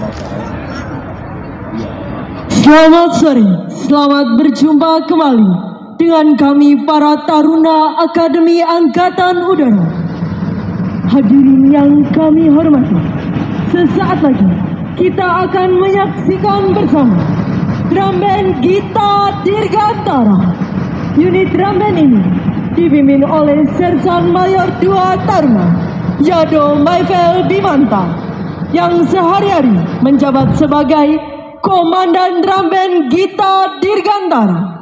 Selamat sore, selamat berjumpa kembali dengan kami para Taruna Akademi Angkatan Udara. Hadirin yang kami hormati, sesaat lagi kita akan menyaksikan bersama drum band Gita Dirgantara. Unit drum band ini dipimpin oleh Sersan Mayor 2 Taruna Yado Maifel Bimanta yang sehari-hari menjabat sebagai Komandan Drum Band Gita Dirgantara.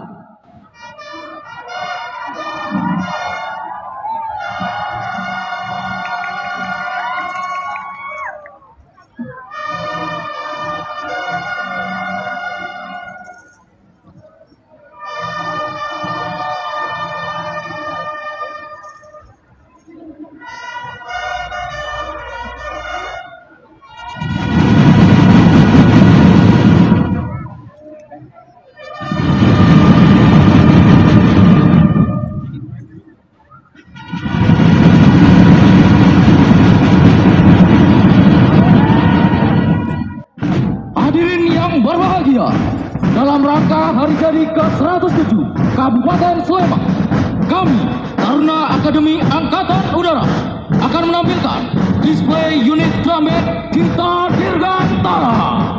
Dalam rangka hari jadi ke-107 Kabupaten Sleman, kami Taruna Akademi Angkatan Udara akan menampilkan display unit drum band Gita Dirgantara.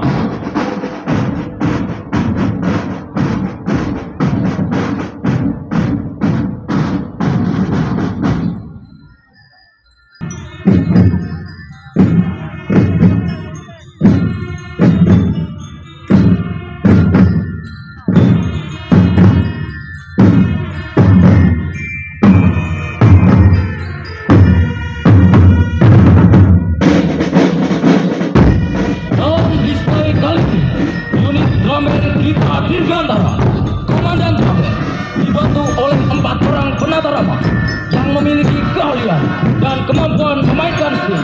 Gita Dirgantara, Komandan Drum Band, dibantu oleh 4 orang penata rama yang memiliki keahlian dan kemampuan memainkan string.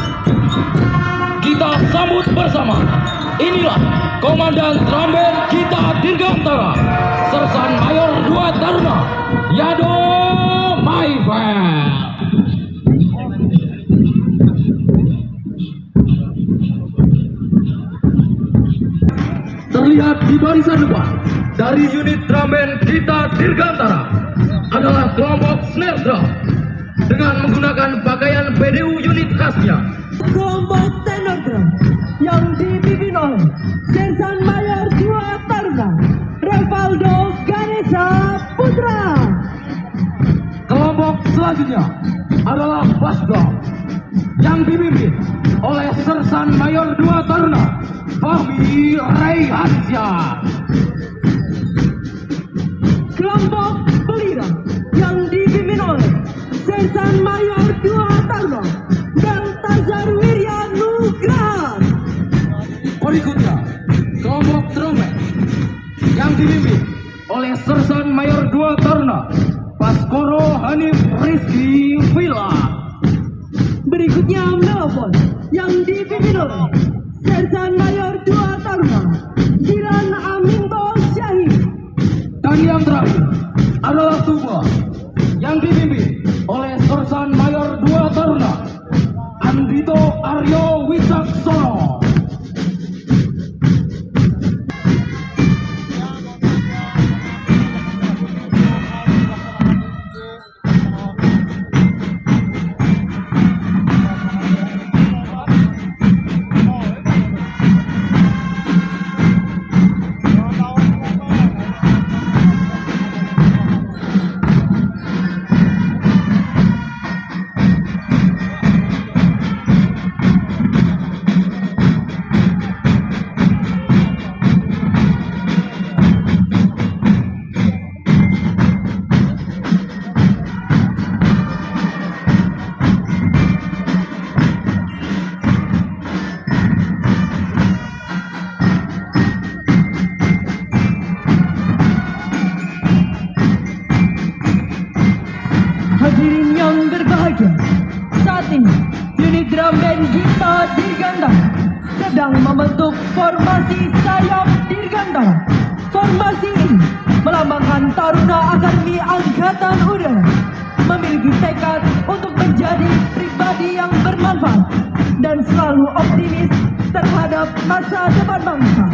Kita sambut bersama, inilah Komandan Drum Band Gita Dirgantara, Sersan Mayor 2 Taruna Yado Maifel. Terlihat di barisan depan dari unit drum band Gita Dirgantara adalah kelompok snare drum dengan menggunakan pakaian PDU unit khasnya. Kelompok tenor drum yang dipimpin oleh Sersan Mayor 2 Taruna Revaldo Ganesha Putra. Kelompok selanjutnya adalah bass drum yang dipimpin oleh Sersan Mayor 2 Taruna Fahmi Raihansyah. Kelompok pelira yang dipimpin oleh Sersan Mayor 2 Taruna Baltazar Wirya Nugraha. Berikutnya kelompok trompet yang dipimpin oleh Sersan Mayor 2 Taruna Baskoro Hanif Rizky Villa. Berikutnya melopon yang dipimpin oleh Sersan Mayor 2 Taruna Dilan Aminto Syahid. Dan yang terakhir adalah tuba yang dipimpin oleh Sersan Mayor 2 Taruna Andito Aryo Wicaksono. Hadirin yang berbahagia, saat ini unit drum band Gita Dirgantara sedang membentuk formasi sayap Dirgantara. Formasi ini melambangkan Taruna Akademi Angkatan Udara memiliki tekad untuk menjadi pribadi yang bermanfaat dan selalu optimis terhadap segenap masa depan bangsa.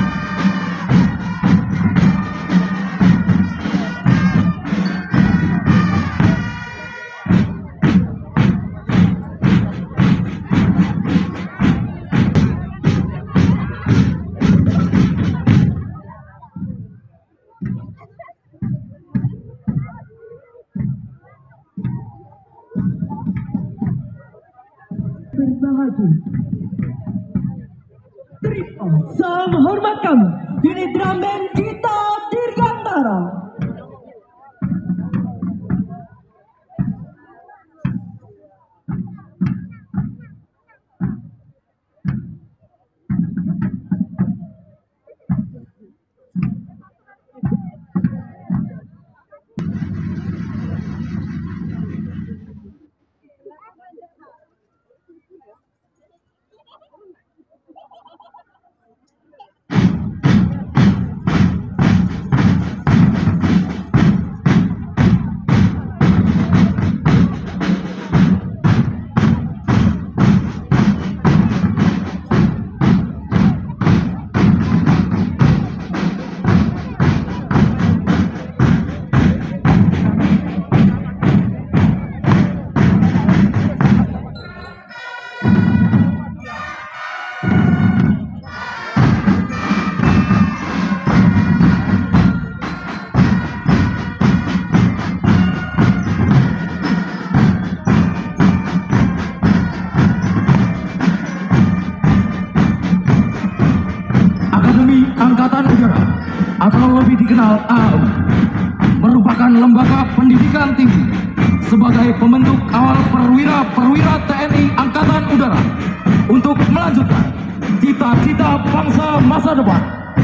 Berbahagia. Terima sama hormat kami, unit drum band Gita Dirgantara. Angkatan Udara atau lebih dikenal AU merupakan lembaga pendidikan tinggi sebagai pembentuk awal perwira-perwira TNI Angkatan Udara untuk melanjutkan cita-cita bangsa masa depan.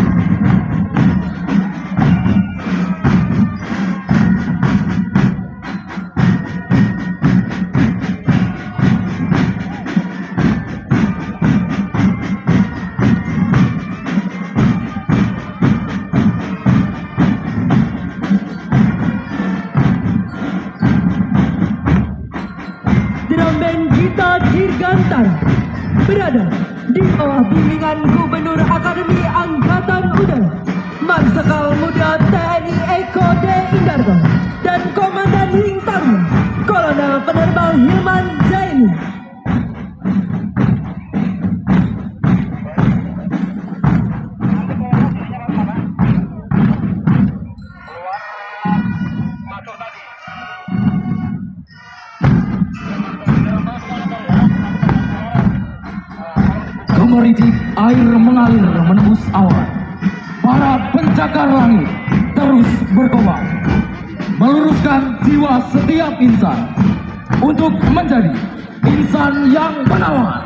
Dirgantara berada di bawah bimbingan Gubernur Akademi Angkatan Udara Marsikal Muda TNI Eko D. Indarto dan Komandan Wing Taruna Kolonel Penerbang Hilman Zaini. Meritik air mengalir menembus awan. Para pencakar langit terus berkobar, meluruskan jiwa setiap insan untuk menjadi insan yang menawan.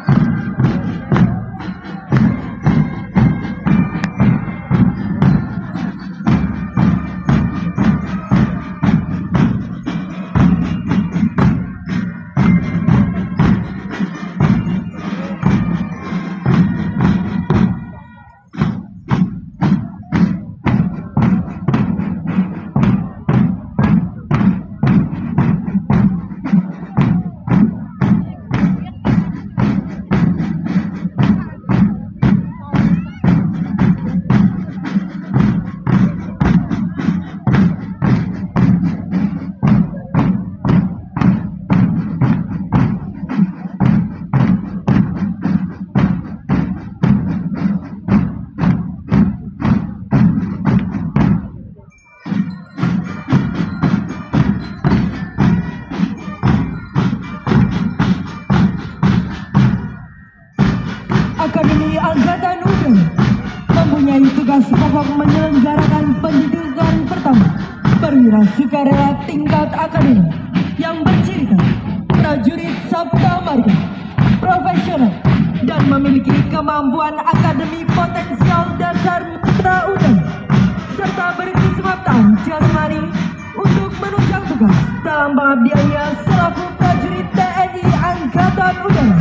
Akademi Angkatan Udara mempunyai tugas pokok menyelenggarakan pendidikan pertama perwira sukarela tingkat akademi yang bercirikan prajurit sabta marga, profesional dan memiliki kemampuan akademi potensial dasar mitra udara serta berkesempatan jasmani untuk menunjang tugas dalam pengabdiannya selaku prajurit TNI Angkatan Udara.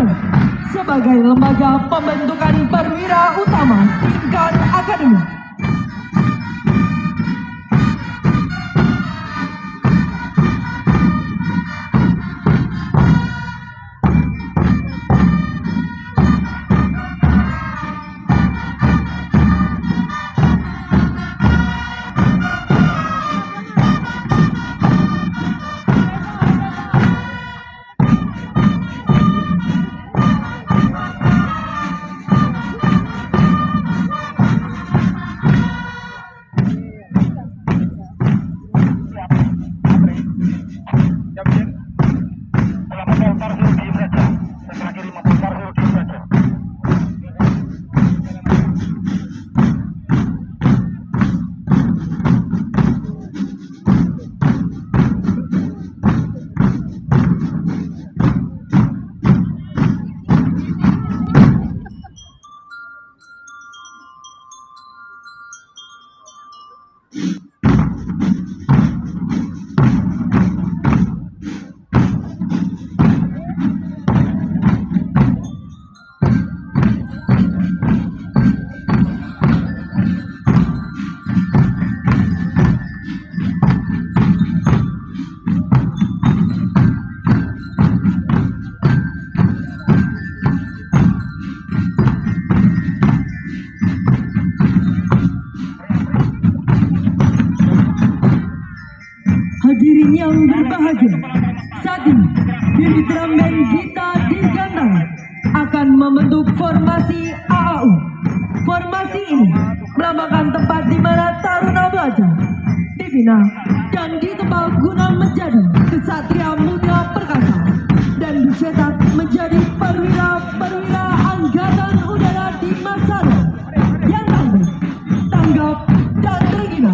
Udara sebagai lembaga pembentukan perwira utama tingkat akademi. Hadirin yang berbahagia, saat ini diri drum band Gita Dirgantara akan membentuk formasi AAU. Formasi ini melambangkan tempat di mana taruna belajar, dibina dan ditebal guna menjadi kesatria muda perkasa dan dicetak menjadi perwira-perwira Angkatan Udara di masa lalu yang tangguh, tanggap dan terhina.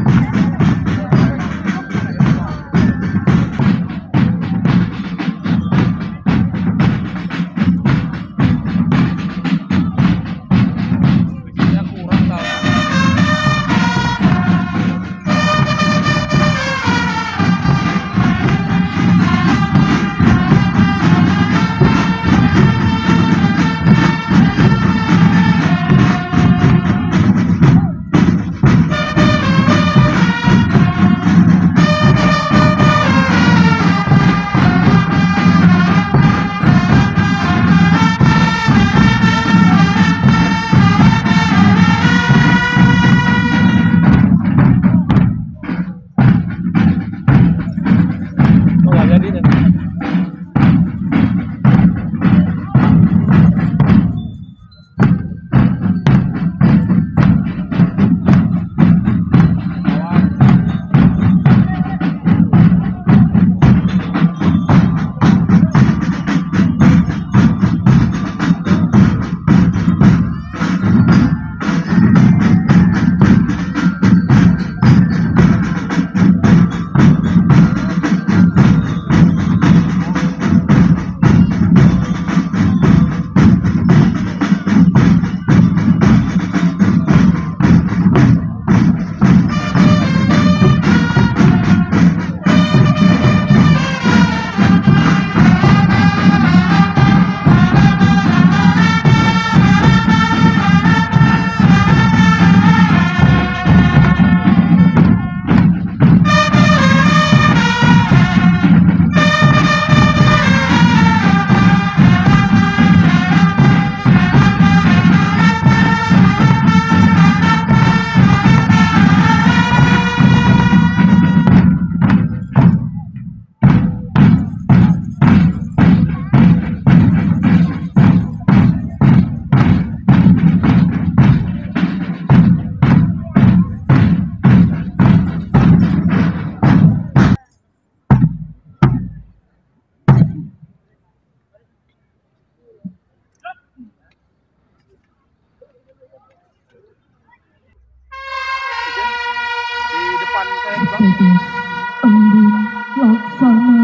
Laksana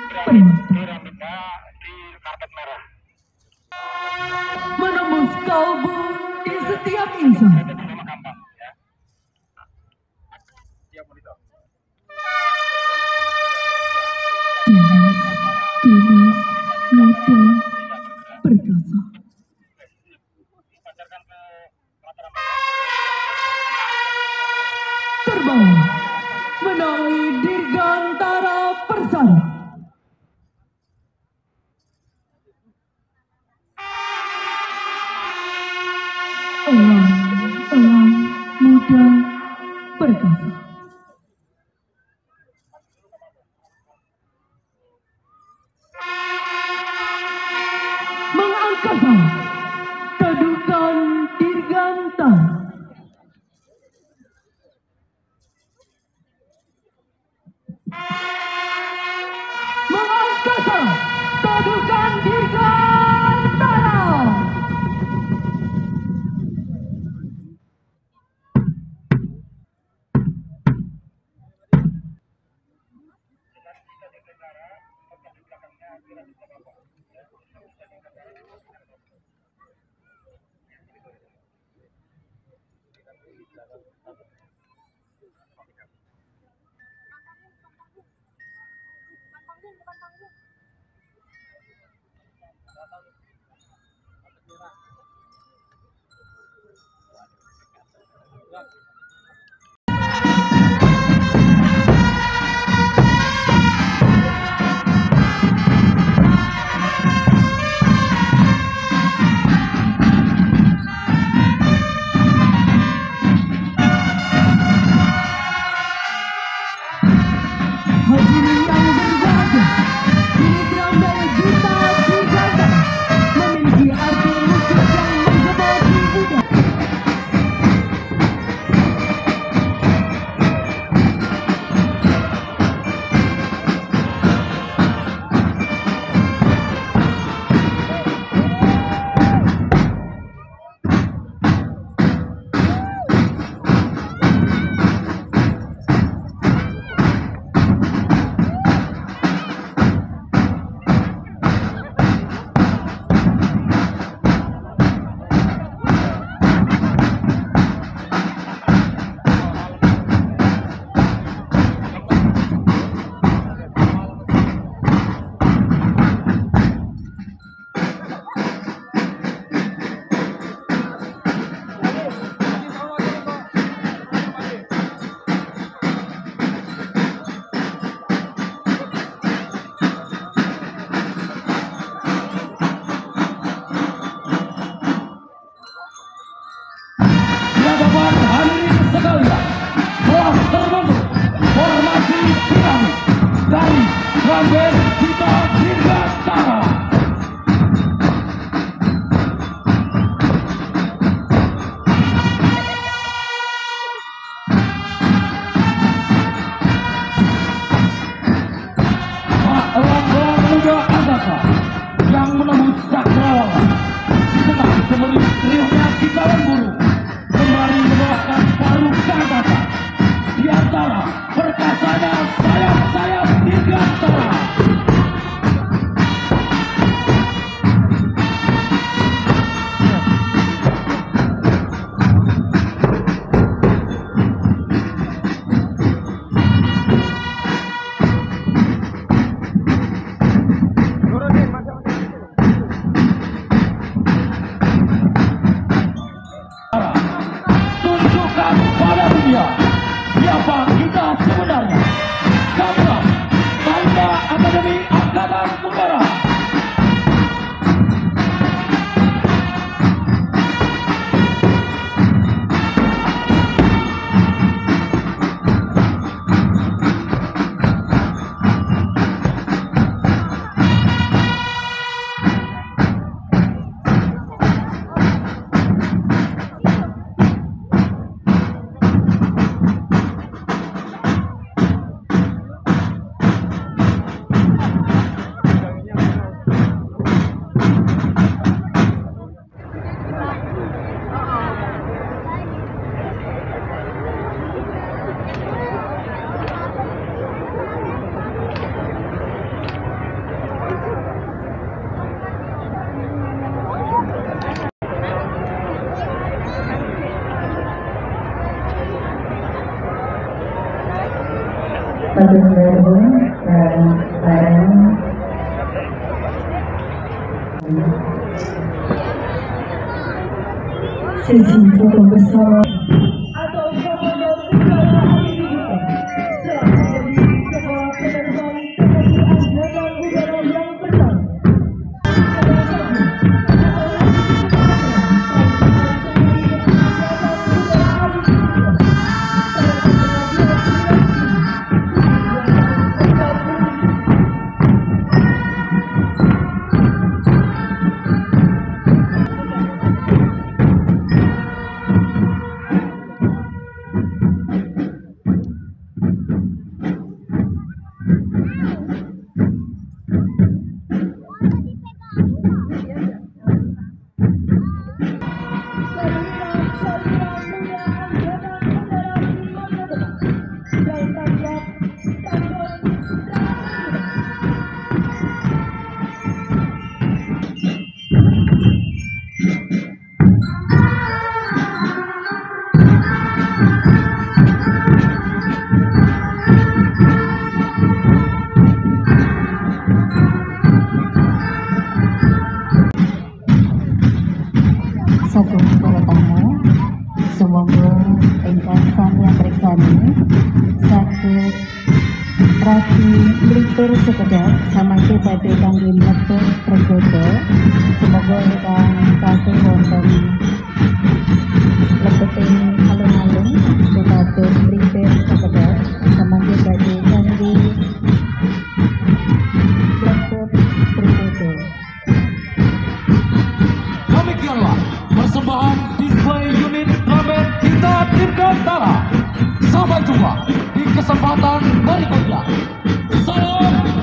menembus kalbu di setiap insan. Tunas muda terbang menaungi Dirgantara Persada. Elang muda perkasa. Mengangkasa kedudukan Dirgantara. Mengangkasa kedudukan Dirgantara. Hadirin yang berbahagia, kini drum dan gitar Dirgantara memiliki arti musik yang menggema di udara. Bapak hadirin sekalian, telah terbentuk formasi piramid dari drum band kita Dirgantara. Elang-elang muda angkasa yang menembus cakrawala di tengah semerin riuhnya kicauan burung kembali membawakan paruh angkasa di antara perkasanya sayap-sayap Dirgantara. Tunjukkan pada dunia siapa kita sebenarnya. Kamilah Taruna Akademi Angkatan Udara. Sesi foto bersama atau foto yang Sagung para tamu, semoga ingkang sami amriksani saged radi mlipir sekedhap samangke badhe kangge mlebet pregoda. Semoga ingkang tasih wonten lebeting alun-alun supados mlipir sekedhap samangke badhe kangge mlebet pregoda. Demikianlah persembahan display unit drum band kita Dirgantara. Sampai jumpa di kesempatan berikutnya. Salam